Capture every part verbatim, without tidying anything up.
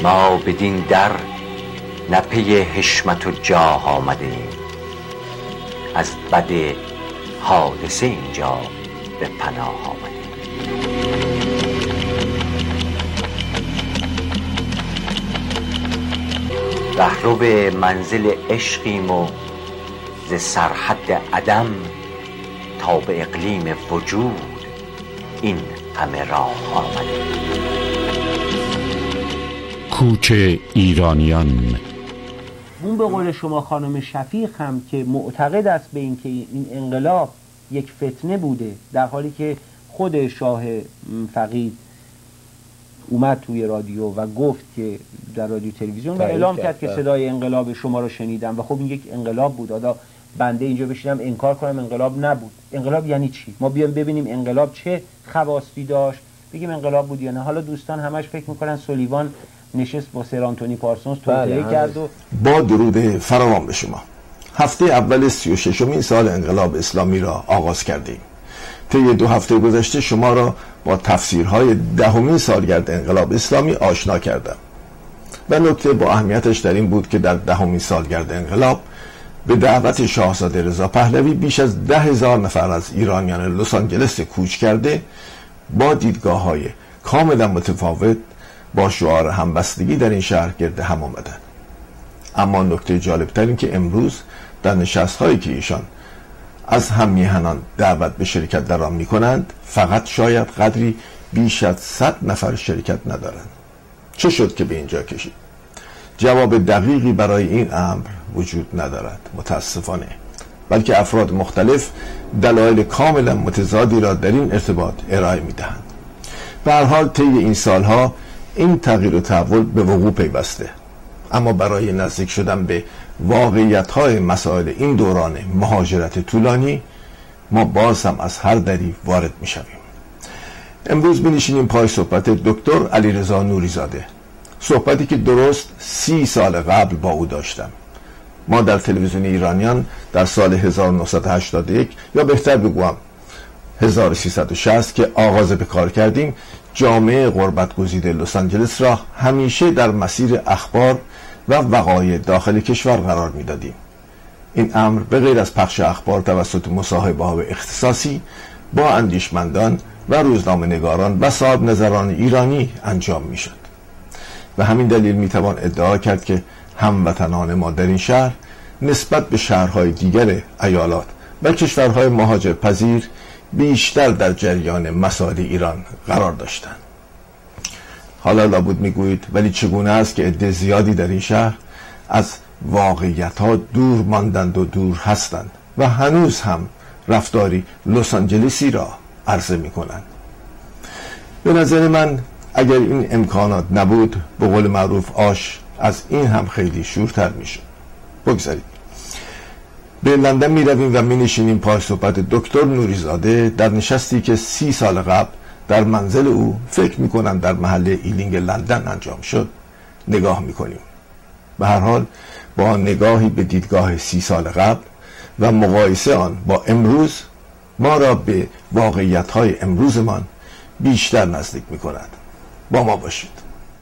ما بدین در نه پی حشمت و جاه آمدیم، از بد حادثه اینجا به پناه آمدیم. رهرو منزل عشقیم و ز سرحد عدم تا به اقلیم وجود این همه راه آمدیم. کوچ ایرانیان. اون به قول شما خانم شفیق هم که معتقد است به این که این انقلاب یک فتنه بوده، در حالی که خود شاه فقید اومد توی رادیو و گفت که در رادیو تلویزیون و اعلام کرد که صدای انقلاب شما رو شنیدم و خب این یک انقلاب بود. حالا بنده اینجا بشینم انکار کنم انقلاب نبود. انقلاب یعنی چی؟ ما بیام ببینیم انقلاب چه خواصی داشت، بگیم انقلاب بود یا نه. حالا دوستان همش فکر میکنن سولیوان نشست با سر آنتونی پارسونز توطئه کرد. و با درود فراوان به شما، هفته اول سی و ششمین سال انقلاب اسلامی را آغاز کردیم. طی دو هفته گذشته شما را با تفسیرهای دهمین سالگرد انقلاب اسلامی آشنا کردم و نکته با اهمیتش در این بود که در دهمین سالگرد انقلاب به دعوت شاهزاده رضا پهلوی بیش از ده هزار نفر از ایرانیان لس آنجلس کوچ کرده با دیدگاه‌های کاملا متفاوت با شعار همبستگی در این شهر گرد هم آمدند. اما نکته جالبتر این که امروز در نشست‌هایی که ایشان از هم میهنان دعوت به شرکت در آن می‌کنند فقط شاید قدری بیش از صد نفر شرکت ندارند. چه شد که به اینجا کشید؟ جواب دقیقی برای این امر وجود ندارد متاسفانه، بلکه افراد مختلف دلایل کاملا متضادی را در این ارتباط ارائه می‌دهند. به هر حال طی این سالها این تغییر و تحول به وقوع پیوسته، اما برای نزدیک شدن به واقعیت‌های مسائل این دوران مهاجرت طولانی ما باز هم از هر دری وارد می‌شویم. امروز می‌نشینیم پای صحبت دکتر علیرضا نوری‌زاده، صحبتی که درست سی سال قبل با او داشتم. ما در تلویزیون ایرانیان در سال هزار و نهصد و هشتاد و یک یا بهتر بگویم هزار و سیصد و شصت که آغاز به کار کردیم، جامعه غربت گزیده لس آنجلس را همیشه در مسیر اخبار و وقایع داخل کشور قرار میدادیم. این امر به غیر از پخش اخبار توسط مصاحبه‌های اختصاصی با اندیشمندان و روزنامه نگاران و صاحب نظران ایرانی انجام میشد. و همین دلیل میتوان ادعا کرد که هموطنان ما در این شهر نسبت به شهرهای دیگر ایالات و کشورهای مهاجر پذیر بیشتر در جریان مسائل ایران قرار داشتند. حالا لابد میگویید ولی چگونه است که عده زیادی در این شهر از واقعیت‌ها دور ماندند و دور هستند و هنوز هم رفتاری لس آنجلسی را عرضه میکنند؟ به نظر من اگر این امکانات نبود به قول معروف آش از این هم خیلی شورتر میشد. بگذارید به لندن می رویم و می نشینیم پای صحبت دکتر نوری‌زاده در نشستی که سی سال قبل در منزل او فکر می کنم در محله ایلینگ لندن انجام شد نگاه می کنیم. به هر حال با نگاهی به دیدگاه سی سال قبل و مقایسه آن با امروز ما را به واقعیت‌های امروزمان بیشتر نزدیک می کند. با ما باشید.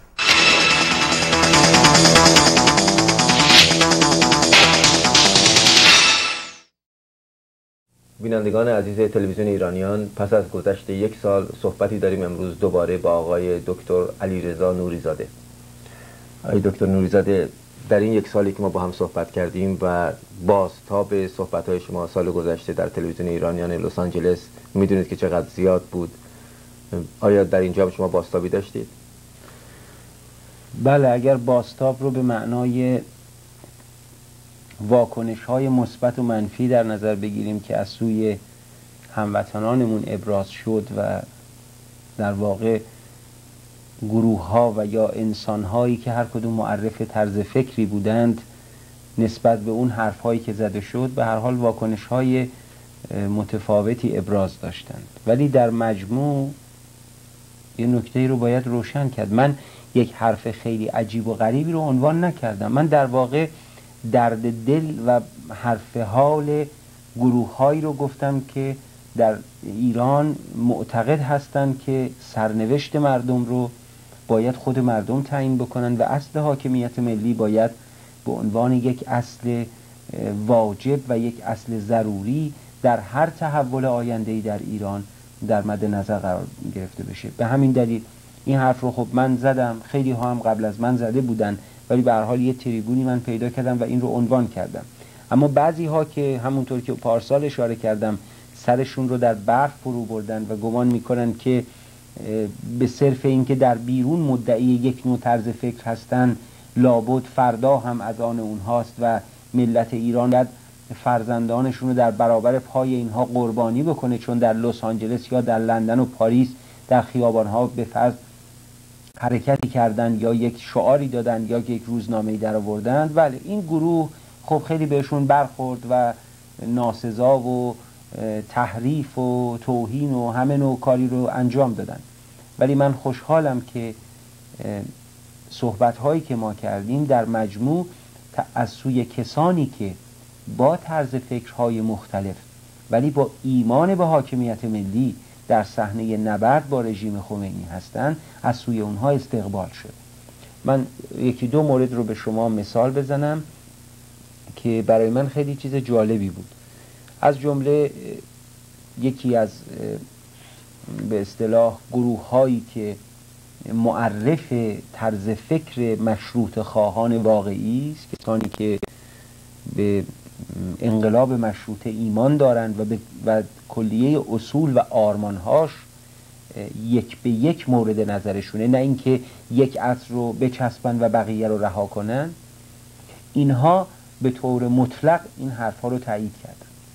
بینندگان عزیز تلویزیون ایرانیان، پس از گذشت یک سال صحبتی داریم امروز دوباره با آقای دکتر علیرضا نوری‌زاده. آقای دکتر نوری‌زاده، در این یک سالی که ما با هم صحبت کردیم و بازتاب صحبت‌های شما سال گذشته در تلویزیون ایرانیان لس آنجلس می‌دونید که چقدر زیاد بود. آیا در اینجا شما بازتابی داشتید؟ بله، اگر بازتاب رو به معنای واکنش‌های مثبت و منفی در نظر بگیریم که از سوی هموطنانمون ابراز شد و در واقع گروه‌ها و یا انسان‌هایی که هر کدوم معرف طرز فکری بودند نسبت به اون حرف‌هایی که زده شد به هر حال واکنش‌های متفاوتی ابراز داشتند، ولی در مجموع یه نکته رو باید روشن کرد. من یک حرف خیلی عجیب و غریبی رو عنوان نکردم. من در واقع درد دل و حرف حال گروه‌هایی رو گفتم که در ایران معتقد هستند که سرنوشت مردم رو باید خود مردم تعیین بکنن و اصل حاکمیت ملی باید به عنوان یک اصل واجب و یک اصل ضروری در هر تحول آینده‌ای در ایران در مد نظر قرار گرفته بشه. به همین دلیل این حرف رو خب من زدم، خیلی ها هم قبل از من زده بودن، ولی به هر حال یه تریبونی من پیدا کردم و این رو عنوان کردم. اما بعضی ها که همونطور که پارسال اشاره کردم سرشون رو در برف فرو بردن و گمان میکنن که به صرف اینکه در بیرون مدعی یک نوع طرز فکر هستن لابد فردا هم از آن اونهاست و ملت ایران باید فرزندانشون رو در برابر پای اینها قربانی بکنه، چون در لس آنجلس یا در لندن و پاریس در خیابانها به فرض حرکتی کردن یا یک شعاری دادن یا یک روزنامه‌ای در آوردن. ولی این گروه خب خیلی بهشون برخورد و ناسزا و تحریف و توهین و همه نوع کاری رو انجام دادن. ولی من خوشحالم که صحبت‌هایی که ما کردیم در مجموع از سوی کسانی که با طرز فکرهای مختلف ولی با ایمان به حاکمیت ملی در صحنه نبرد با رژیم خمینی هستند از سوی اونها استقبال شد. من یکی دو مورد رو به شما مثال بزنم که برای من خیلی چیز جالبی بود. از جمله یکی از به اصطلاح گروه هایی که معرف طرز فکر مشروط خواهان واقعی است، کسانی که به انقلاب مشروطه ایمان دارند و به و کلیه اصول و آرمانهاش یک به یک مورد نظرشونه، نه اینکه یک اصل رو بچسبن و بقیه رو رها کنن، اینها به طور مطلق این حرفها رو تایید کردن.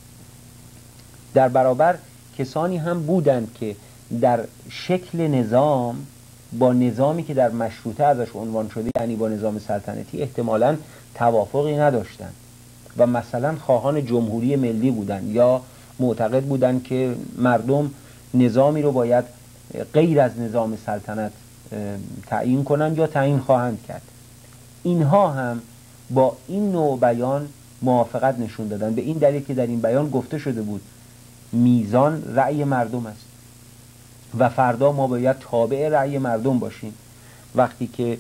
در برابر کسانی هم بودند که در شکل نظام با نظامی که در مشروطه ازش عنوان شده، یعنی با نظام سلطنتی، احتمالاً توافقی نداشتند و مثلا خواهان جمهوری ملی بودند یا معتقد بودند که مردم نظامی رو باید غیر از نظام سلطنت تعیین کنند یا تعیین خواهند کرد. اینها هم با این نوع بیان موافقت نشون دادن، به این دلیل که در این بیان گفته شده بود میزان رأی مردم است و فردا ما باید تابع رأی مردم باشیم. وقتی که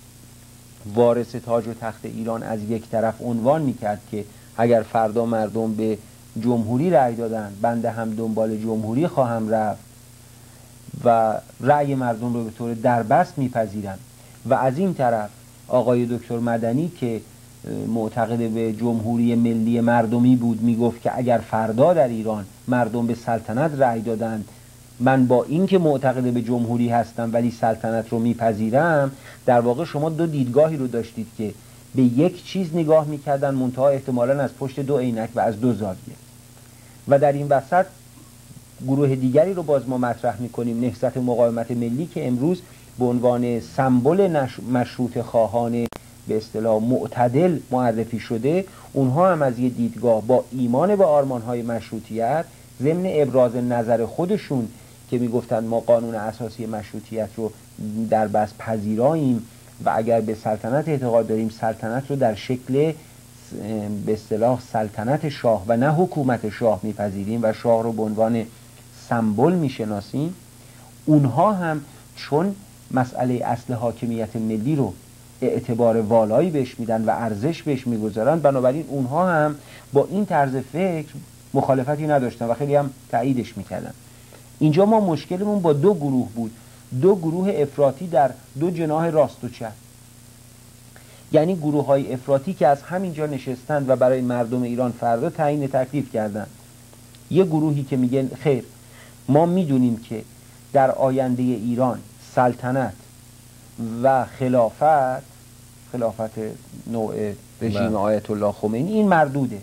وارث تاج و تخت ایران از یک طرف عنوان میکرد که اگر فردا مردم به جمهوری رأی دادن بنده هم دنبال جمهوری خواهم رفت و رأی مردم رو به طور دربست میپذیرم، و از این طرف آقای دکتر مدنی که معتقد به جمهوری ملی مردمی بود میگفت که اگر فردا در ایران مردم به سلطنت رأی دادند من با این که معتقد به جمهوری هستم ولی سلطنت رو میپذیرم، در واقع شما دو دیدگاهی رو داشتید که به یک چیز نگاه میکردن منتها احتمالاً از پشت دو عینک و از دو زاویه. و در این وسط گروه دیگری رو باز ما مطرح میکنیم، نهضت مقاومت ملی، که امروز به عنوان سمبل مشروط خواهان به اصطلاح معتدل معرفی شده. اونها هم از یه دیدگاه با ایمان به آرمانهای مشروطیت ضمن ابراز نظر خودشون که میگفتن ما قانون اساسی مشروطیت رو در بس پذیراییم و اگر به سلطنت اعتقاد داریم سلطنت رو در شکل به اصطلاح سلطنت شاه و نه حکومت شاه میپذیریم و شاه رو به عنوان سمبل میشناسیم، اونها هم چون مسئله اصل حاکمیت ملی رو اعتبار والایی بهش میدن و ارزش بهش میگذارن، بنابراین اونها هم با این طرز فکر مخالفتی نداشتن و خیلی هم تاییدش میکردن. اینجا ما مشکلمون با دو گروه بود، دو گروه افراطی در دو جناح راست و چپ، یعنی گروه های افراطی که از همینجا نشستند و برای مردم ایران فردا تعیین تکلیف کردن. یه گروهی که میگن خیر ما میدونیم که در آینده ایران سلطنت و خلافت خلافت نوع رژیم آیت الله خمینی این مردوده،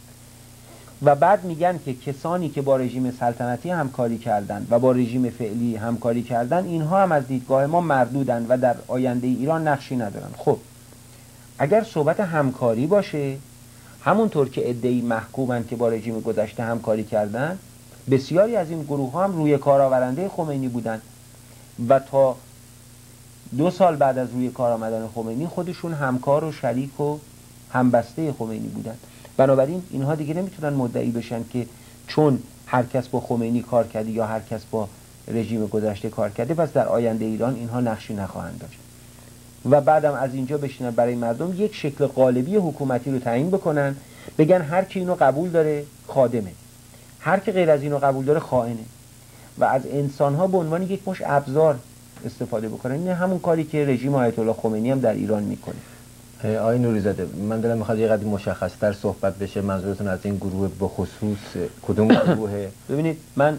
و بعد میگن که کسانی که با رژیم سلطنتی همکاری کردن و با رژیم فعلی همکاری کردن اینها هم از دیدگاه ما مردودن و در آینده ایران نقشی ندارن. خب اگر صحبت همکاری باشه، همونطور که عده‌ای محکومن که با رژیم گذشته همکاری کردن، بسیاری از این گروه ها هم روی کار آورنده خمینی بودن و تا دو سال بعد از روی کار آمدن خمینی خودشون همکار و شریک و همبسته خمینی بودن. بنابراین اینها دیگه نمیتونن مدعی بشن که چون هر کس با خمینی کار کرده یا هر کس با رژیم گذشته کار کرده، پس در آینده ایران اینها نقشی نخواهند داشت. و بعدم از اینجا بشینن برای مردم یک شکل قالبی حکومتی رو تعیین بکنن، بگن هر کی اینو قبول داره خادمه، هر کی غیر از اینو قبول داره خائنه، و از انسانها به عنوان یک مش ابزار استفاده بکنن. این همون کاری که رژیم آیت الله خمینی هم در ایران میکنه. آقای نوریزاده، من دلم میخواد یه قدری مشخص‌تر صحبت بشه. منظورتون از این گروه به خصوص کدوم گروهه؟ ببینید، من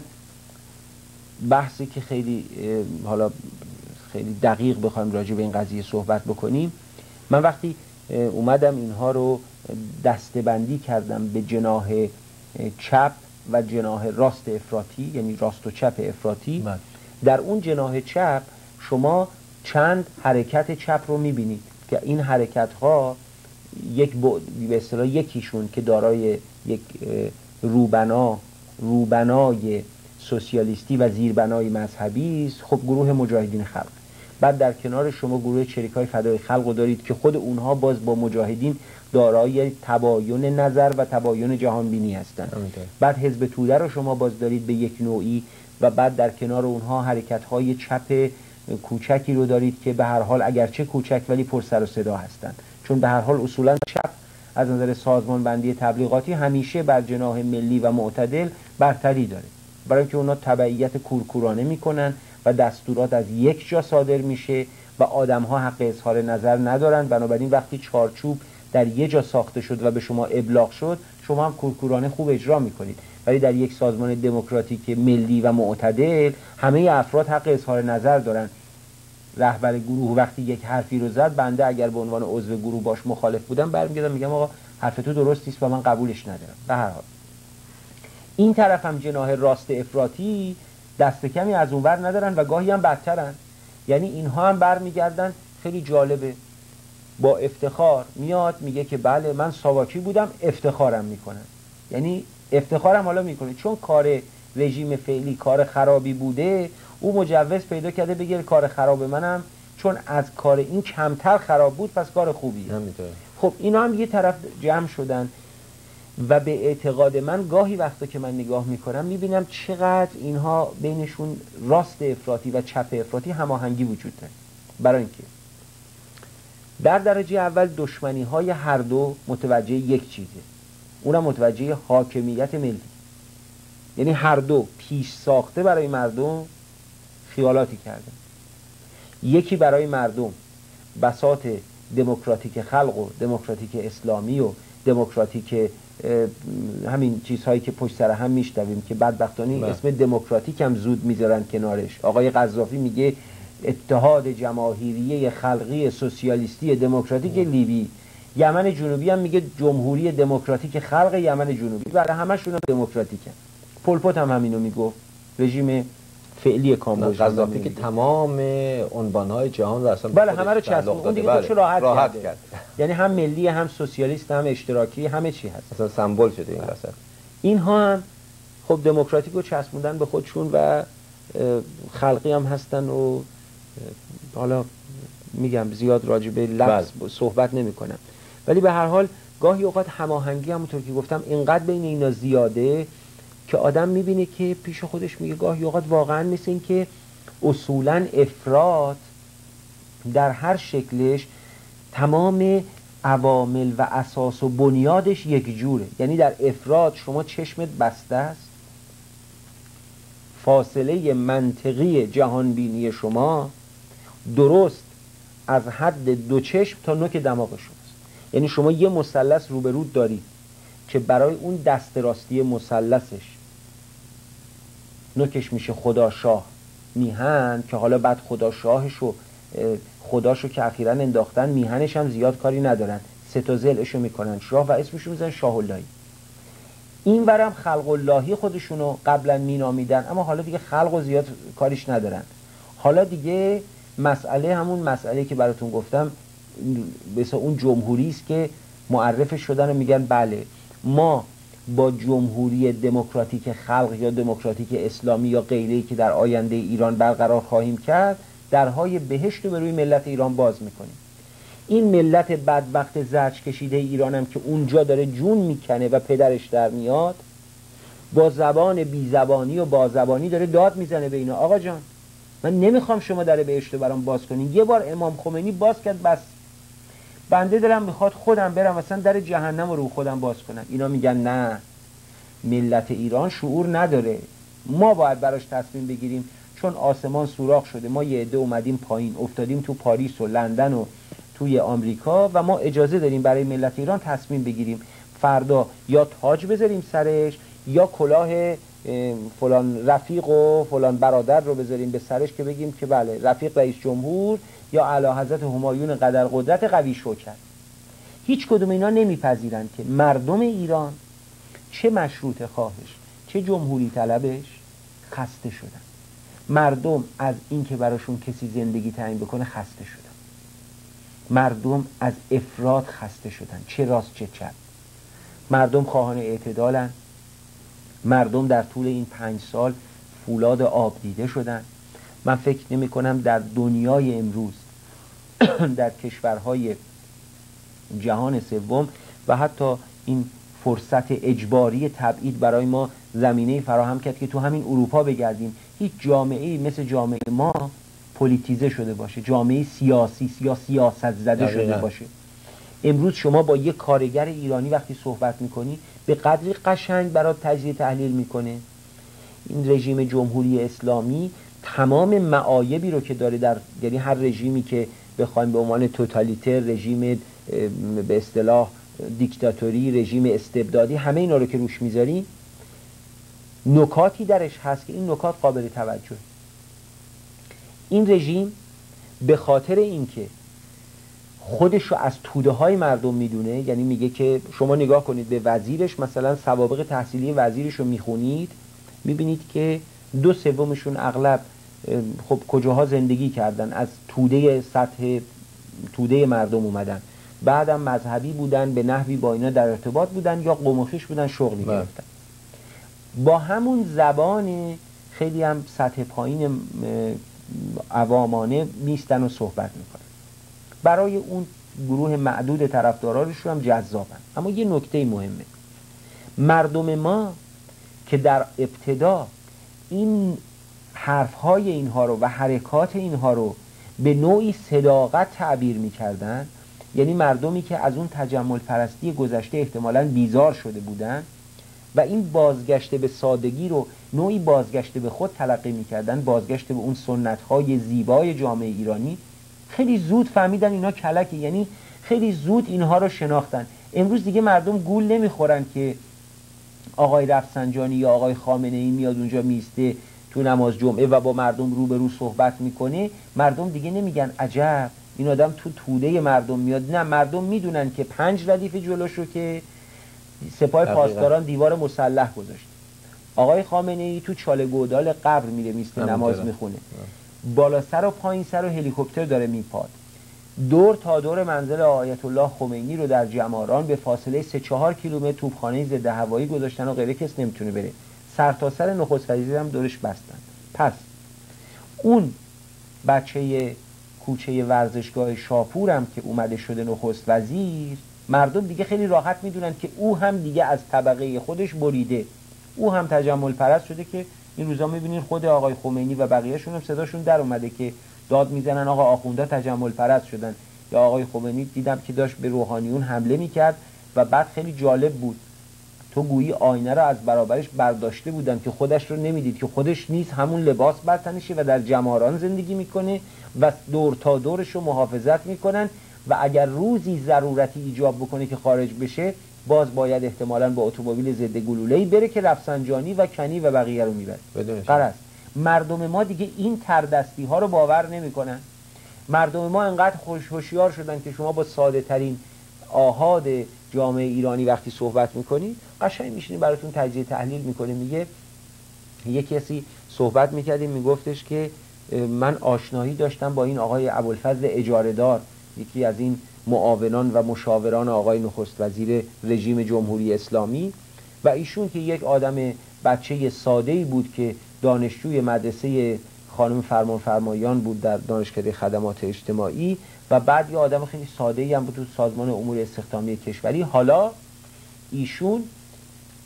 بحثی که خیلی حالا خیلی دقیق بخوایم راجع به این قضیه صحبت بکنیم، من وقتی اومدم اینها رو دسته‌بندی کردم به جناح چپ و جناح راست افراطی، یعنی راست و چپ افراطی، در اون جناح چپ شما چند حرکت چپ رو میبینید که این حرکت ها یک به اصطلاح یکیشون که دارای یک روبنا روبنای سوسیالیستی و زیربنای مذهبی است، خب گروه مجاهدین خلق. بعد در کنار شما گروه چریکای فدای خلق رو دارید که خود اونها باز با مجاهدین دارای تباین نظر و تباین جهانبینی هستند. بعد حزب توده رو شما باز دارید به یک نوعی، و بعد در کنار اونها حرکت‌های چپ کوچکی رو دارید که به هر حال اگرچه کوچک ولی پر سر و صدا هستند، چون به هر حال اصولا چپ از نظر سازمان بندی تبلیغاتی همیشه بر جناح ملی و معتدل برتری داره، برای اینکه اونا تبعیت کورکورانه میکنن و دستورات از یک جا صادر میشه و آدم‌ها حق اظهار نظر ندارن. بنابراین وقتی چارچوب در یک جا ساخته شد و به شما ابلاغ شد، شما هم کورکورانه خوب اجرا میکنید. ولی در یک سازمان دموکراتیک ملی و معتدل همه افراد حق اظهار نظر دارن. رهبر گروه وقتی یک حرفی رو زد، بنده اگر به عنوان عضو گروه باش مخالف بودم برمیگردم میگم آقا حرف تو درست نیست و من قبولش ندارم. به هر حال این طرف هم جناح راست افراطی دست کمی از اونور ندارن و گاهی هم بدترن. یعنی اینها هم برمیگردن، خیلی جالبه، با افتخار میاد میگه که بله من ساواکی بودم، افتخارم میکنن. یعنی افتخارم حالا میکنه چون کار رژیم فعلی کار خرابی بوده، او مجوز پیدا کرده بگه کار خراب منم چون از کار این کمتر خراب بود پس کار خوبیه. خب اینا هم یه طرف جمع شدن و به اعتقاد من گاهی وقتا که من نگاه میکنم میبینم چقدر اینها بینشون راست افراطی و چپ افراطی هماهنگی وجود داره. برای اینکه در درجه اول دشمنی های هر دو متوجه یک چیزه، اونم متوجه حاکمیت ملی. یعنی هر دو پیش ساخته برای مردم خیالاتی کردن، یکی برای مردم بساط دموکراتیک خلق و دموکراتیک اسلامی و دموکراتیک همین چیزهایی که پشت سر هم میشنویم که بدبختانه اسم دموکراتیک هم زود میذارن کنارش. آقای قذافی میگه اتحاد جماهیری خلقی سوسیالیستی دموکراتیک لیبی، یمن جنوبی هم میگه جمهوری دموکراتیک خلق یمن جنوبی، برای همشون هم دموکراتیکن. پل پت هم همینو میگفت، رژیم فعلی کامبوج. قذافی که تمام عنوانهای جهان رو اصلا بله همه رو چسبون، اون دیگه خودش راحت, راحت کرد. کرد. یعنی هم ملی هم سوسیالیست هم اشتراکی همه چی هست، اصلا سمبل شده این وسط. اینها هم خب دموکراتیک رو چسبوندن به خودشون و خلقی هم هستن و حالا میگم زیاد راجع به لفظ صحبت نمی کنم، ولی به هر حال گاهی اوقات هماهنگی همونطور که گفتم اینقدر بین اینا زیاده که آدم میبینه که پیش خودش میگه گاهی اوقات واقعا مثل این که اصولا افراط در هر شکلش تمام عوامل و اساس و بنیادش یک جوره. یعنی در افراط شما چشمت بسته است، فاصله منطقی جهانبینی شما درست از حد دو چشم تا نوک دماغ شماست. یعنی شما یه مثلث روبرود دارید که برای اون دست راستی مثلثش نوکش میشه خدا شاه میهن، که حالا بعد خدا شاهشو خداشو که اخیراً انداختن میهنش هم زیاد کاری ندارن، سه تا ضلعشو میکنن شاه و اسمشو میزنن شاه اللهی. این ورم خلق اللهی خودشونو قبلا مینامیدن، اما حالا دیگه خلق و زیاد کاریش ندارن. حالا دیگه مسئله همون مسئله که براتون گفتم، مثلا اون جمهوری است که معرفش شدن و میگن بله ما با جمهوری دموکراتیک خلق یا دموکراتیک اسلامی یا غیره‌ای که در آینده ایران برقرار خواهیم کرد، درهای بهشت رو به روی ملت ایران باز میکنیم. این ملت بدبخت زرچ کشیده ایرانم که اونجا داره جون میکنه و پدرش در میاد، با زبان بی زبانی و با زبانی داره داد میزنه به اینا. آقا جان من نمیخوام شما در بهشت رو برام باز کنین. یه بار امام خمینی باز کرد بس، بنده دلم میخواد خودم برم مثلا در جهنم رو خودم باز کنم. اینا میگن نه، ملت ایران شعور نداره، ما باید براش تصمیم بگیریم، چون آسمان سوراخ شده، ما یه عده اومدیم پایین، افتادیم تو پاریس و لندن و توی آمریکا و ما اجازه داریم برای ملت ایران تصمیم بگیریم فردا یا تاج بذاریم سرش یا کلاه فلان رفیق و فلان برادر رو بذاریم به سرش که بگیم که بله رفیق رئیس جمهور یا اعلیحضرت همایون قدر قدرت قوی شوکت. هیچ کدوم اینا نمیپذیرن که مردم ایران چه مشروط خواهش چه جمهوری طلبش خسته شدن. مردم از این که براشون کسی زندگی تعیین بکنه خسته شدن. مردم از افراط خسته شدن، چه راست چه چپ. مردم خواهان اعتدالن. مردم در طول این پنج سال فولاد آب دیده شدن. من فکر نمی کنم در دنیای امروز در کشورهای جهان سوم و حتی این فرصت اجباری تبعید برای ما زمینه فراهم کرد که تو همین اروپا بگردیم هیچ جامعه‌ای مثل جامعه ما پلیتیزه شده باشه، جامعه سیاسی یا سیاست زده شده باشه. امروز شما با یک کارگر ایرانی وقتی صحبت میکنی به قدری قشنگ برات تجزیه تحلیل میکنه. این رژیم جمهوری اسلامی تمام معایبی رو که داره در یعنی هر رژیمی که بخوایم به عنوان توتالیتر، رژیم به اصطلاح دیکتاتوری، رژیم استبدادی، همه اینا رو که روش میذاریم نکاتی درش هست که این نکات قابل توجه. این رژیم به خاطر اینکه خودش رو از توده های مردم میدونه، یعنی میگه که شما نگاه کنید به وزیرش، مثلا سوابق تحصیلی وزیرش رو میخونید میبینید که دو سومشون اغلب خب کجاها زندگی کردن، از توده سطح توده مردم اومدن، بعدم مذهبی بودن، به نحوی با اینا در ارتباط بودن یا قوم و خویش بودن شغلی گرفتن. با همون زبان خیلی هم سطح پایین عوامانه میستن و صحبت میکنن. برای اون گروه معدود طرفدارانش هم جذابن. اما یه نکته مهمه، مردم ما که در ابتدا این حرفهای اینها رو و حرکات اینها رو به نوعی صداقت تعبیر میکردن، یعنی مردمی که از اون تجمل پرستی گذشته احتمالاً بیزار شده بودن و این بازگشت به سادگی رو نوعی بازگشت به خود تلقی میکردن، بازگشت به اون سنت‌های زیبای جامعه ایرانی، خیلی زود فهمیدن اینا کلکه، یعنی خیلی زود اینها رو شناختن. امروز دیگه مردم گول نمیخورن که آقای رفسنجانی یا آقای خامنه‌ای میاد اونجا میسته تو نماز جمعه و با مردم رو به رو صحبت میکنه. مردم دیگه نمیگن عجب این آدم تو توده مردم میاد. نه، مردم میدونن که پنج ردیف جلوش رو که سپاه پاسداران دیوار مسلح گذاشت. آقای خامنه‌ای تو چاله گودال قبر میره میسته نماز میخونه، بالا سر و پایین سر و هلیکوپتر داره میپاد، دور تا دور منزل آیت الله خمینی رو در جماران به فاصله سه چهار کیلومتر توپخانه ضد هوایی گذاشتن و غیره کس نمیتونه بره. سر تا سر نخست وزیر هم دورش بستن. پس اون بچه کوچه ورزشگاه شاپور هم که اومده شده نخست وزیر، مردم دیگه خیلی راحت میدونن که او هم دیگه از طبقه خودش بریده، او هم تجمل پرست شده که این روزا میبینین خود آقای خمینی و بقیه‌شون هم صداشون در اومده که داد میزنن آقا آخوندا تجمل پرست شدن. یا آقای خمینی دیدم که داشت به روحانیون حمله میکرد و بعد خیلی جالب بود، تو گویی آینه رو از برابرش برداشته بودن که خودش رو نمیدید که خودش نیست، همون لباس بر تنشه و در جماران زندگی میکنه و دور تا دورش رو محافظت میکنن و اگر روزی ضرورتی ایجاب بکنه که خارج بشه باز باید احتمالاً با اتومبیل ضد گلوله‌ای بره که رفسنجانی و کنی و بقیه رو میبره. غرض مردم ما دیگه این تردستی ها رو باور نمیکنن. مردم ما انقدر خوش هوشیار شدن که شما با ساده ترین آحاد جامعه ایرانی وقتی صحبت میکنید قشنگ میشینی براتون تجزیه تحلیل میکنه. میگه یکی کسی صحبت میکردیم میگفتش که من آشنایی داشتم با این آقای ابوالفضل اجاره دار، یکی از این معاونان و مشاوران آقای نخست وزیر رژیم جمهوری اسلامی، و ایشون که یک آدم بچه ساده‌ای بود که دانشجوی مدرسه خانم فرمان فرمایان بود در دانشکده خدمات اجتماعی و بعد یه آدم خیلی ساده‌ای هم بود تو سازمان امور استخدامی کشوری. حالا ایشون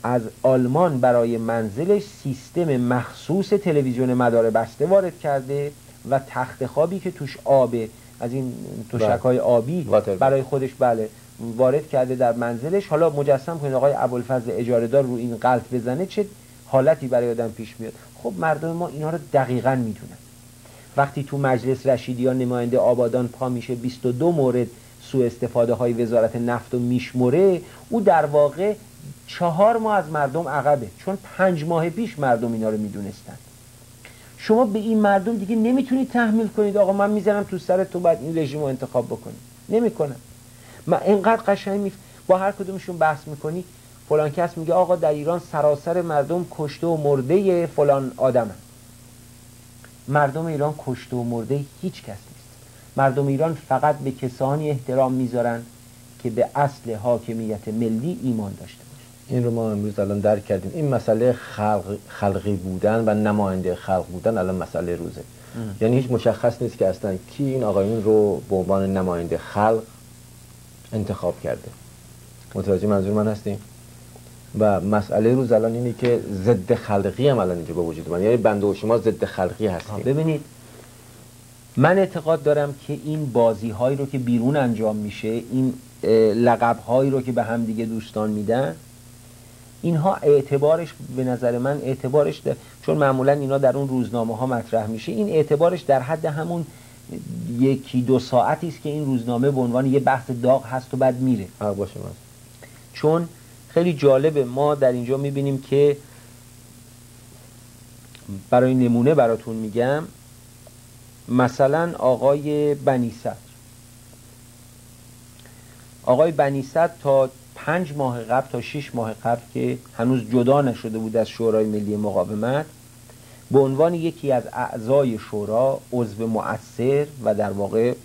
از آلمان برای منزلش سیستم مخصوص تلویزیون مدار بسته وارد کرده و تخت خوابی که توش آبه، از این تشک‌های آبی برای خودش بله وارد کرده در منزلش. حالا مجسم کنید آقای ابوالفضل اجاره‌دار رو این غلط بزنه چه حالتی برای آدم پیش میاد. خب مردم ما اینا رو دقیقاً میدونن. وقتی تو مجلس رشیدیان نماینده آبادان پا میشه بیست و دو مورد سوء استفاده های وزارت نفت و میشموره، او در واقع چهار ماه از مردم عقبه، چون پنج ماه پیش مردم اینا رو میدونستن. شما به این مردم دیگه نمیتونید تحمیل کنید آقا من میزنم تو سرت تو باید این رژیم رو انتخاب بکنی. نمیکنن. من اینقدر قشنگ می با هر کدومشون بحث میکنی فلان کس میگه آقا در ایران سراسر مردم کشته و مرده فلان آدمن. مردم ایران کشته و مرده هیچ کس نیست. مردم ایران فقط به کسانی احترام میذارن که به اصل حاکمیت ملی ایمان داشته باشه. این رو ما امروز الان درک کردیم. این مسئله خلق، خلقی بودن و نماینده خلق بودن الان مسئله روزه. ام. یعنی هیچ مشخص نیست که اصلا کی این آقایون رو به عنوان نماینده خلق انتخاب کرده. متوجه منظور من هستیم؟ و مسئله روز الان اینه که ضد خلقی هم الان اینجا به وجود اومد. یعنی بنده و شما ضد خلقی هستیم. ببینید من اعتقاد دارم که این بازی هایی رو که بیرون انجام میشه، این لقب هایی رو که به هم دیگه دوستان میدن، اینها اعتبارش به نظر من اعتبارش ده، چون معمولا اینا در اون روزنامه ها مطرح میشه، این اعتبارش در حد همون یکی دو ساعتی است که این روزنامه به عنوان یه بحث داغ هست و بعد میره. حق باشه من. چون خیلی جالبه ما در اینجا میبینیم که برای نمونه براتون میگم، مثلا آقای بنی صدر آقای بنی صدر تا پنج ماه قبل تا شش ماه قبل که هنوز جدا نشده بود از شورای ملی مقاومت، به عنوان یکی از اعضای شورا، عضو مؤثر و در واقع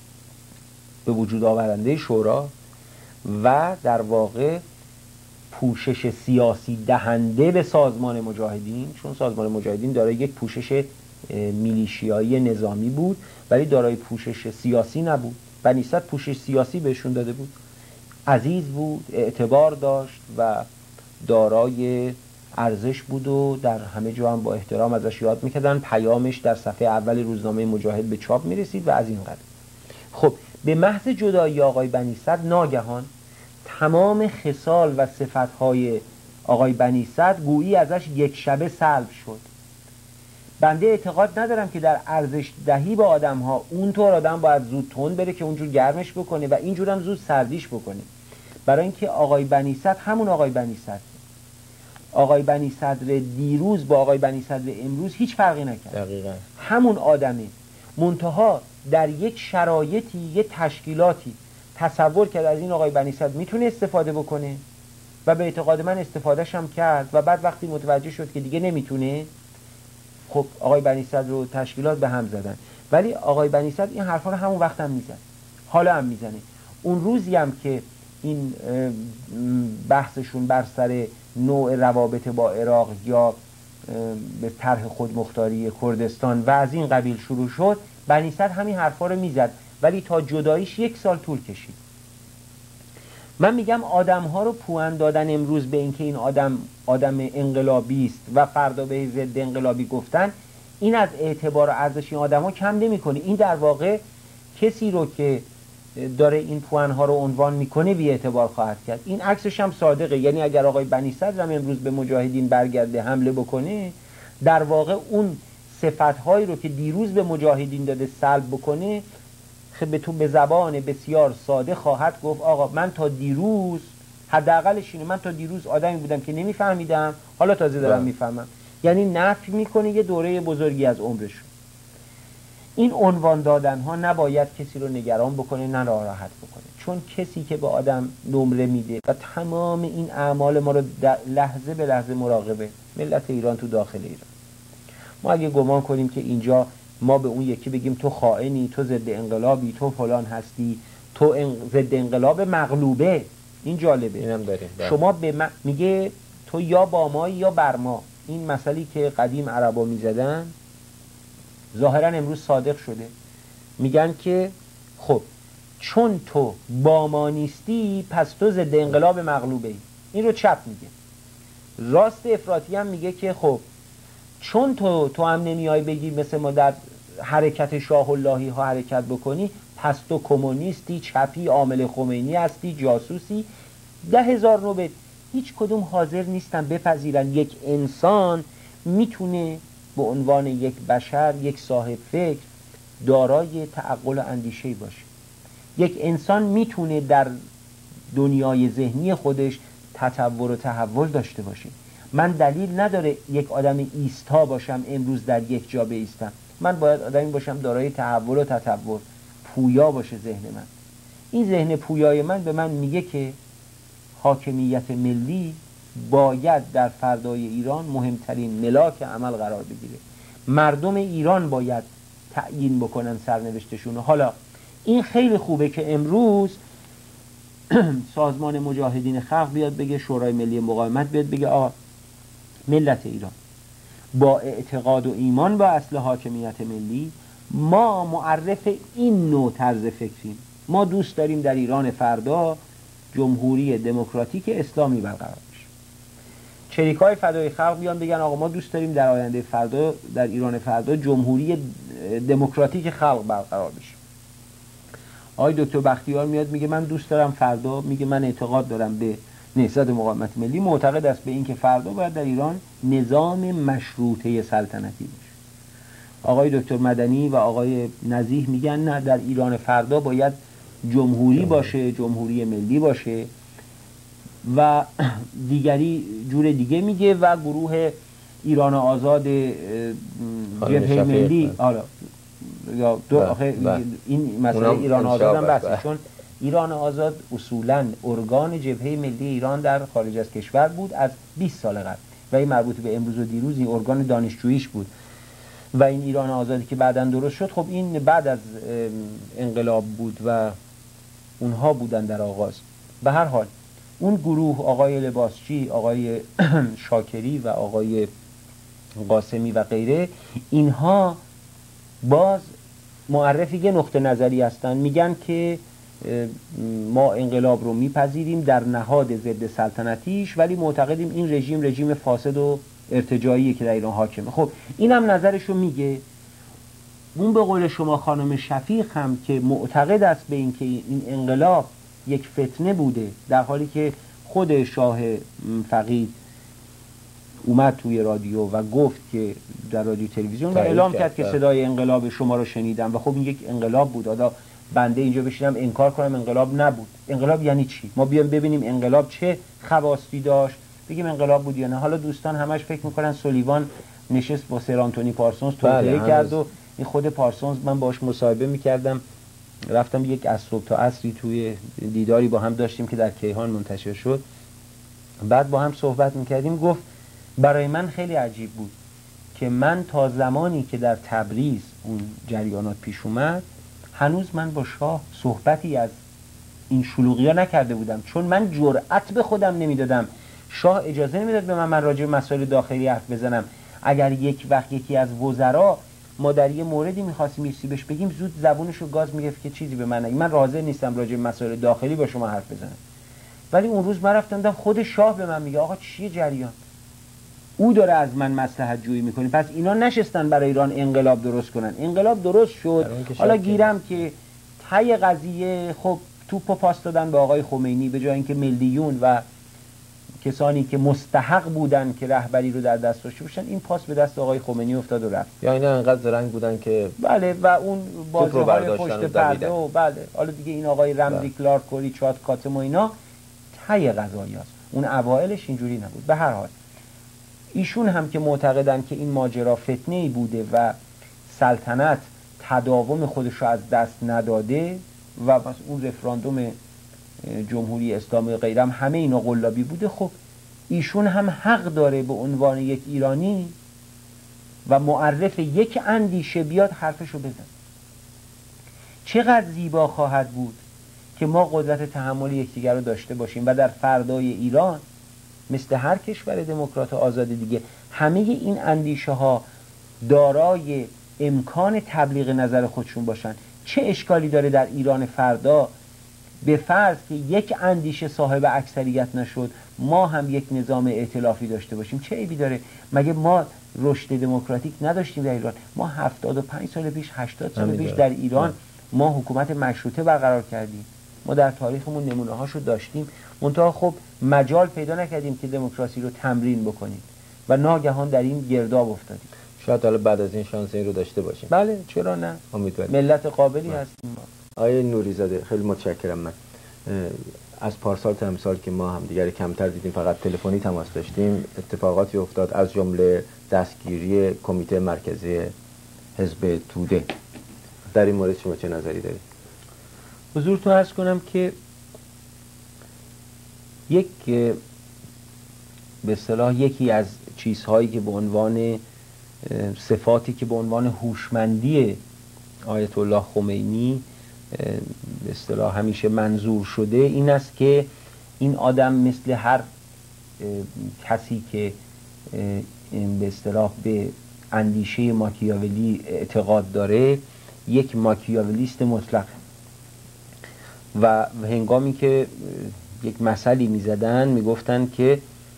به وجود آورنده شورا و در واقع پوشش سیاسی دهنده به سازمان مجاهدین، چون سازمان مجاهدین دارای یک پوشش میلیشیایی نظامی بود ولی دارای پوشش سیاسی نبود. بنی صدر پوشش سیاسی بهشون داده بود. عزیز بود، اعتبار داشت و دارای ارزش بود و در همه جا هم با احترام ازش یاد میکردن. پیامش در صفحه اول روزنامه مجاهد به چاپ میرسید و از این قدر. خب به محض جدایی آقای بنی صدر ناگهان تمام خصال و صفتهای آقای بنی صدر گویی ازش یک شبه سلب شد. بنده اعتقاد ندارم که در ارزش دهی به آدم ها اونطور آدم باید زود تون بره که اونجور گرمش بکنه و اینجور هم زود سردیش بکنه. برای اینکه آقای بنی صدر همون آقای بنی صدر، آقای بنی صدر دیروز با آقای بنی صدر امروز هیچ فرقی نکرد. دقیقاً همون آدمه، منتها در یک شرایطی یک تشکیلاتی تصور کرد از این آقای بنی صدر میتونه استفاده بکنه و به اعتقاد من استفادهش هم کرد و بعد وقتی متوجه شد که دیگه نمیتونه، خب آقای بنی صدر رو تشکیلات به هم زدن. ولی آقای بنی صدر این حرفا رو همون وقت هم میزد، حالا هم میزنه. اون روزی هم که این بحثشون بر سر نوع روابط با عراق یا به طرح خودمختاری کردستان و از این قبیل شروع شد، بنی صدر همین حرفا رو میزد ولی تا جداییش یک سال طول کشید. من میگم آدم ها رو پوان دادن امروز به اینکه این آدم آدم انقلابی است و فردا به ضد انقلابی گفتن، این از اعتبار و ارزش این آدم ها کم نمیکنه. این در واقع کسی رو که داره این پوان ها رو عنوان میکنه بی اعتبار خواهد کرد. این عکسش هم صادقه. یعنی اگر آقای بنی صدر هم امروز به مجاهدین برگرده حمله بکنه، در واقع اون صفت هایی رو که دیروز به مجاهدین داده سلب بکنه، خب به تو به زبان بسیار ساده خواهد گفت آقا من تا دیروز، حداقلش اینه، من تا دیروز آدمی بودم که نمیفهمیدم، حالا تازه دارم میفهمم. یعنی نفی میکنه یه دوره بزرگی از عمرشون. این عنوان دادن ها نباید کسی رو نگران بکنه نه ناراحت بکنه، چون کسی که به آدم نمره میده و تمام این اعمال ما رو لحظه به لحظه مراقبه ملت ایران تو داخل ایران. ما اگه گمان کنیم که اینجا ما به اون یکی بگیم تو خائنی، تو ضد انقلابی، تو فلان هستی، تو ان... ضد انقلاب مغلوبه، این جالبه. اینم داریم. شما به من... میگه تو یا با ما یا بر ما. این مسئله که قدیم عربا میزدن ظاهرا امروز صادق شده. میگن که خب چون تو با ما نیستی پس تو ضد انقلاب مغلوبه ای. این رو چپ میگه. راست افراطی هم میگه که خب چون تو تو هم نمیای بگی مثل ما در حرکت شاه اللهی ها حرکت بکنی، پس تو کمونیستی، چپی، عامل خمینی هستی، جاسوسی. ده هزار نوبت هیچ کدوم حاضر نیستن بپذیرن یک انسان میتونه به عنوان یک بشر، یک صاحب فکر، دارای تعقل و اندیشه‌ای باشه. یک انسان میتونه در دنیای ذهنی خودش تطور و تحول داشته باشه. من دلیل نداره یک آدم ایستا باشم امروز در یک جا بایستم. من باید آدمی باشم دارای تحول و تطور، پویا باشه ذهن من. این ذهن پویای من به من میگه که حاکمیت ملی باید در فردای ایران مهمترین ملاک عمل قرار بگیره. مردم ایران باید تعیین بکنن سرنوشتشون. حالا این خیلی خوبه که امروز سازمان مجاهدین خلق بیاد بگه، شورای ملی مقاومت بیاد بگه آقا ملت ایران با اعتقاد و ایمان با اصل حاکمیت ملی ما معرف این نوع طرز فکریم. ما دوست داریم در ایران فردا جمهوری دموکراتیک اسلامی برقرار بشه. چریکای فدای خلق بیان بگن آقا ما دوست داریم در آینده فردا در ایران فردا جمهوری دموکراتیک خلق برقرار بشه. آقای دکتر بختیار میاد میگه من دوست دارم فردا، میگه من اعتقاد دارم به نهضت مقاومت ملی، معتقد است به این که فردا باید در ایران نظام مشروطه سلطنتی باشه. آقای دکتر مدنی و آقای نزیح میگن نه، در ایران فردا باید جمهوری باشه، جمهوری ملی باشه. و دیگری جور دیگه میگه و گروه ایران آزاد جبهه ملی آره یا دو آخه این مسئله ایران آزاد هم بحثه، چون ایران آزاد اصولاً ارگان جبهه ملی ایران در خارج از کشور بود از بیست سال قبل و این مربوط به امروز و دیروز این ارگان دانشجوییش بود. و این ایران آزادی که بعداً درست شد خب این بعد از انقلاب بود و اونها بودن در آغاز. به هر حال اون گروه آقای لباسچی، آقای شاکری و آقای قاسمی و غیره، اینها باز معرفی یه نقطه نظری هستن، میگن که ما انقلاب رو میپذیریم در نهاد ضد سلطنتیش، ولی معتقدیم این رژیم رژیم فاسد و ارتجاعیه که در ایران حاکمه. خب اینم نظرشو میگه. اون به قول شما خانم شفیق هم که معتقد است به این که این انقلاب یک فتنه بوده، در حالی که خود شاه فقید اومد توی رادیو و گفت که در رادیو تلویزیون و اعلام کرد که صدای انقلاب شما رو شنیدم و خب این یک انقلاب بود. حالا بنده اینجا بشینم انکار کنم انقلاب نبود. انقلاب یعنی چی؟ ما بیام ببینیم انقلاب چه خواصی داشت، بگیم انقلاب بود یا نه. حالا دوستان همش فکر میکنن سولیوان نشست با سر آنتونی پارسونز توطئه کرد و این خود پارسونز من باهاش مصاحبه میکردم، رفتم یک از صبح تا عصری توی دیداری با هم داشتیم که در کیهان منتشر شد، بعد با هم صحبت میکردیم، گفت برای من خیلی عجیب بود که من تا زمانی که در تبریز اون جریانات پیش اومد هنوز من با شاه صحبتی از این شلوغی ها نکرده بودم، چون من جرأت به خودم نمیدادم. شاه اجازه نمیداد به من من راجع به مسائل داخلی حرف بزنم. اگر یک وقت یکی از وزرا ما در یه موردی می‌خواستیم یه بهش بگیم، زود زبونشو گاز میگفت که چیزی به من نگی، من راضی نیستم راجع به مسائل داخلی با شما حرف بزنم. ولی اون روز من رفتم دیدم خود شاه به من میگه آقا چیه جریان، او داره از من مصلحت جویی میکنه. پس اینا نشستن برای ایران انقلاب درست کنن. انقلاب درست شد، حالا گیرم که ته قضیه خب توپو پاس دادن به آقای خمینی، به جای اینکه ملیون و کسانی که مستحق بودن که رهبری رو در دست داشته باشن، این پاس به دست آقای خمینی افتاد و رفت. یا اینا انقدر زرنگ بودن که بله و اون بازی‌های پشت پرده و بله حالا دیگه این آقای رمزی کلارک و ریچارد کاتم و اینا ته قضایی هست. اون اوایلش اینجوری نبود. به هر حال ایشون هم که معتقدن که این ماجرا فتنه‌ای بوده و سلطنت تداوم خودش رو از دست نداده و بس اون رفراندوم جمهوری اسلامی و غیرم همه اینا قلابی بوده، خب ایشون هم حق داره به عنوان یک ایرانی و معرف یک اندیشه بیاد حرفشو بزن. چقدر زیبا خواهد بود که ما قدرت تحمل یکدیگر رو داشته باشیم و در فردای ایران مثل هر کشور دموکرات آزاد دیگه همه این اندیشه ها دارای امکان تبلیغ نظر خودشون باشن. چه اشکالی داره در ایران فردا به فرض که یک اندیشه صاحب اکثریت نشد، ما هم یک نظام ائتلافی داشته باشیم چه عیبی داره؟ مگه ما رشد دموکراتیک نداشتیم در ایران؟ ما هفتاد و پنج سال پیش، هشتاد سال پیش در ایران ما حکومت مشروطه برقرار کردیم. ما در تاریخمون نمونه هاشو داشتیم، منتها خب مجال پیدا نکردیم که دموکراسی رو تمرین بکنیم و ناگهان در این گرداب افتادیم. شاید حالا بعد از این شانس این رو داشته باشیم. بله چرا نه؟ امیدوارم. ملت قابلی هستیم ما. آقای نوریزاده خیلی متشکرم. من از پارسال تا امسال که ما هم دیگر کمتر دیدیم، فقط تلفنی تماس داشتیم، اتفاقاتی افتاد از جمله دستگیری کمیته مرکزی حزب توده. در این مورد شما چه نظری دارید؟ حضورتون عرض کنم که یک به اصطلاح یکی از چیزهایی که به عنوان صفاتی که به عنوان هوشمندی آیت الله خمینی به اصطلاح همیشه منظور شده این است که این آدم مثل هر کسی که به اصطلاح به اندیشه ماکیاولی اعتقاد داره یک ماکیاولیست مطلق و هنگامی که یک مثلی میزدن میگفتن که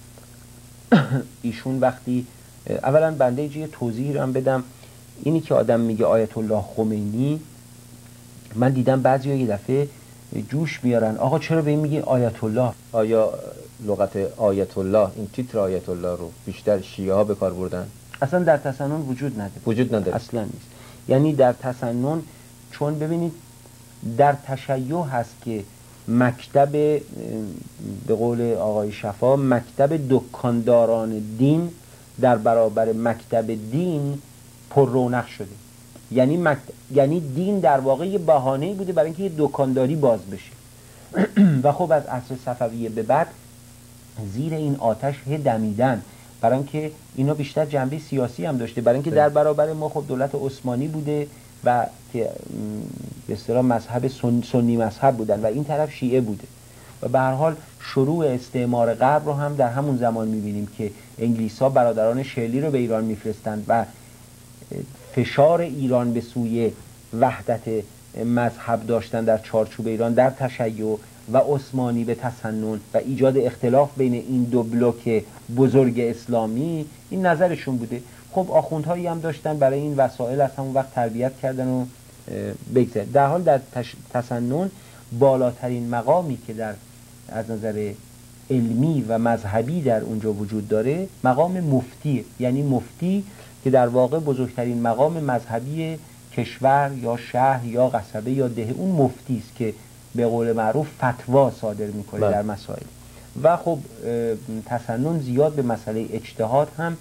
ایشون وقتی اولا بنده یه توضیحی رو هم بدم، اینی که آدم میگه آیت الله خمینی، من دیدم بعضی ها یه دفعه جوش میارن آقا چرا به این میگی آیت الله؟ آیا لغت آیت الله، این تیتر آیت الله رو بیشتر شیعه ها به کار بردن؟ اصلا در تسنن وجود نداره. وجود نداره اصلا نیست. یعنی در تسنن، چون ببینید در تشیع هست که مکتب به قول آقای شفا مکتب دکانداران دین در برابر مکتب دین پر رونق شده. یعنی مکتب، یعنی دین در واقع یه بهانه‌ای بوده برای اینکه یه دکانداری باز بشه و خب از عصر صفویه به بعد زیر این آتش هی دمیدن، برای اینکه اینا بیشتر جنبه سیاسی هم داشته، برای اینکه در برابر ما خب دولت عثمانی بوده و که به اصطلاح مذهب سن، سنی مذهب بودن و این طرف شیعه بوده و به هر حال شروع استعمار غرب رو هم در همون زمان می‌بینیم که انگلیس‌ها برادران شلی رو به ایران می‌فرستند و فشار ایران به سوی وحدت مذهب داشتن در چارچوب ایران در تشیع و عثمانی به تسنن و ایجاد اختلاف بین این دو بلوک بزرگ اسلامی، این نظرشون بوده. خب آخوندهایی هم داشتن برای این وسایل از همون وقت تربیت کردن و بگذار. در حال در تسنن بالاترین مقامی که در از نظر علمی و مذهبی در اونجا وجود داره مقام مفتی، یعنی مفتی که در واقع بزرگترین مقام مذهبی کشور یا شهر یا قصبه یا ده، اون مفتی است که به قول معروف فتوا صادر میکنه در مسائل. و خب تسنن زیاد به مسئله اجتهاد هم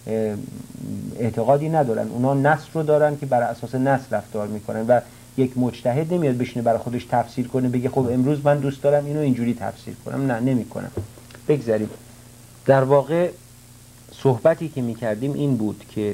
اعتقادی ندارن، اونا نص رو دارن که بر اساس نص رفتار میکنن و یک مجتهد نمیاد بشینه برای خودش تفسیر کنه بگه خب امروز من دوست دارم اینو اینجوری تفسیر کنم، نه نمیکنم. بگذاریم. در واقع صحبتی که میکردیم این بود که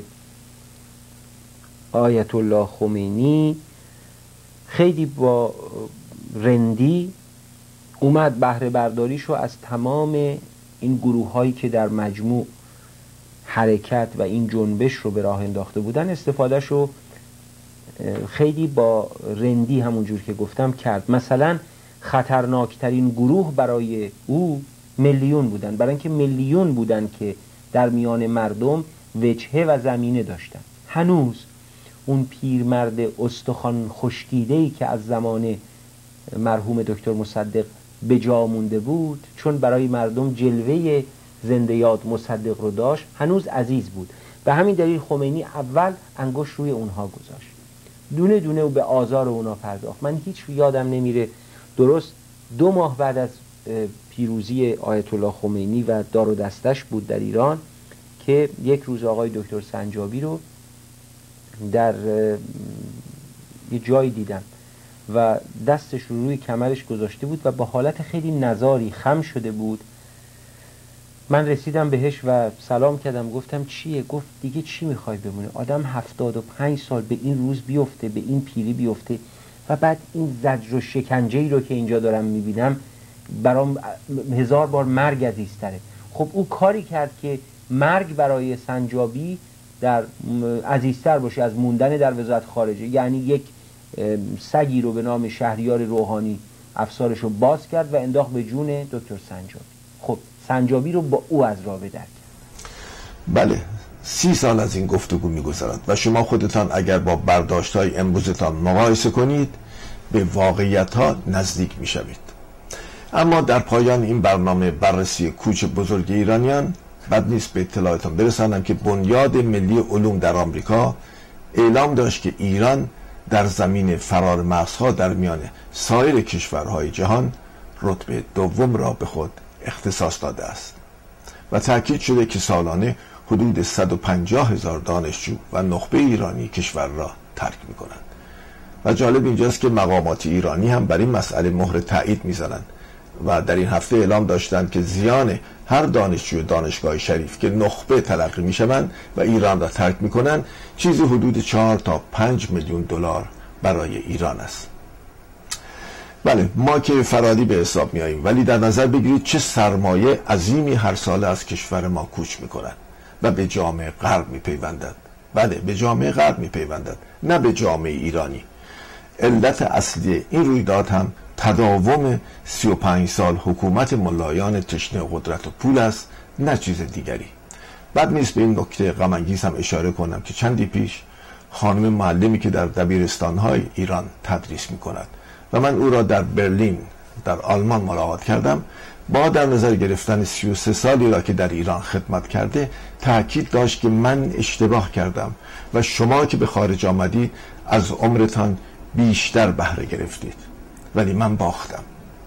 آیت الله خمینی خیلی با رندی اومد بهره برداریشو از تمام این گروه هایی که در مجموع حرکت و این جنبش رو به راه انداخته بودن استفادهشو خیلی با رندی همونجور که گفتم کرد. مثلا خطرناکترین گروه برای او میلیون بودن، برای اینکه میلیون بودن که در میان مردم وجهه و زمینه داشتن. هنوز اون پیرمرد استخوان خشکیده‌ای که از زمان مرحوم دکتر مصدق به جا مونده بود، چون برای مردم جلوه زنده یاد مصدق رو داشت، هنوز عزیز بود. به همین دلیل خمینی اول انگشت روی اونها گذاشت، دونه دونه به آزار اونها پرداخت. من هیچ یادم نمیره، درست دو ماه بعد از پیروزی آیت الله خمینی و دار و دستش بود در ایران که یک روز آقای دکتر سنجابی رو در یه جایی دیدم و دستش رو روی کمرش گذاشته بود و با حالت خیلی نزاری خم شده بود. من رسیدم بهش و سلام کردم، گفتم چیه؟ گفت دیگه چی میخوای بمونه؟ آدم هفتاد و پنج سال به این روز بیفته، به این پیری بیفته و بعد این زجر و شکنجه‌ای رو که اینجا دارم میبینم برام هزار بار مرگ عزیزتره. خب او کاری کرد که مرگ برای سنجابی در عزیزتر باشه از موندن در وزارت خارجه. یعنی یک سگی رو به نام شهریار روحانی افسارش رو باز کرد و انداخت به جون دکتر سنجابی. خب سنجابی رو با او از راه به در کرد. بله، سی سال از این گفتگو می‌گذرد و شما خودتان اگر با برداشت‌های امروزتان مقایسه کنید به واقعیت‌ها نزدیک می‌شوید. اما در پایان این برنامه بررسی کوچ بزرگ ایرانیان بد نیست به اطلاعتان برسانم که بنیاد ملی علوم در آمریکا اعلام داشت که ایران در زمین فرار مرزها در میان سایر کشورهای جهان رتبه دوم را به خود اختصاص داده است و تأکید شده که سالانه حدود صد و پنجاه هزار دانشجو و نخبه ایرانی کشور را ترک می کنند. و جالب اینجاست که مقامات ایرانی هم بر این مسئله مهر تایید میزنند و در این هفته اعلام داشتند که زیان هر دانشجوی دانشگاه شریف که نخبه تلقی میشوند و ایران را ترک میکنند چیزی حدود چهار تا پنج میلیون دلار برای ایران است. بله، ما که فراری به حساب میاییم، ولی در نظر بگیرید چه سرمایه عظیمی هر ساله از کشور ما کوچ میکنند و به جامعه غرب میپیوندند. بله، به جامعه غرب میپیوندند، نه به جامعه ایرانی. علت اصلی این رویداد هم تداوم سی و پنج سال حکومت ملایان تشنه قدرت و پول است، نه چیز دیگری. بد نیست به این نکته غم انگیز هم اشاره کنم که چندی پیش خانم معلمی که در دبیرستان‌های ایران تدریس می‌کند و من او را در برلین در آلمان ملاقات کردم، با در نظر گرفتن سی و سه سالی را که در ایران خدمت کرده تأکید داشت که من اشتباه کردم و شما که به خارج آمدید از عمرتان بیشتر بهره گرفتید، ولی من باختم.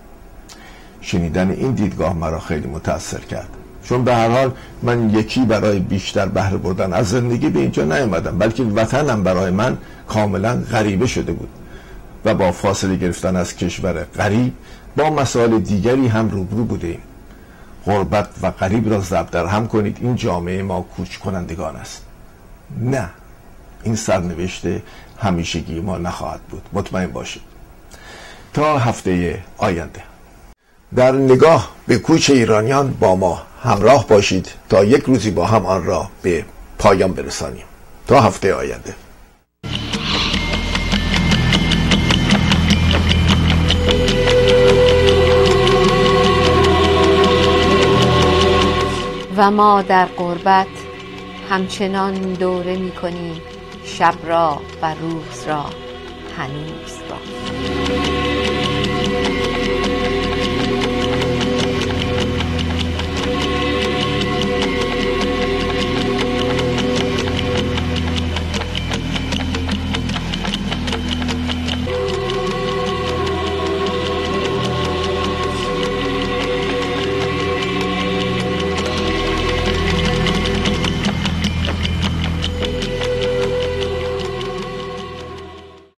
شنیدن این دیدگاه مرا خیلی متأثر کرد، چون به هر حال من یکی برای بیشتر بهره بردن از زندگی به اینجا نیامدم، بلکه وطنم برای من کاملا غریبه شده بود و با فاصله گرفتن از کشور غریب با مسائل دیگری هم روبرو بودیم. غربت و غریب را ضرب در هم کنید، این جامعه ما کوچ کنندگان است. نه، این سرنوشت همیشگی ما نخواهد بود، مطمئن باشید. تا هفته آینده در نگاه به کوچ ایرانیان با ما همراه باشید تا یک روزی با هم آن را به پایان برسانیم. تا هفته آینده. و ما در غربت همچنان دوره می کنیم شب را و روز را هنوز را.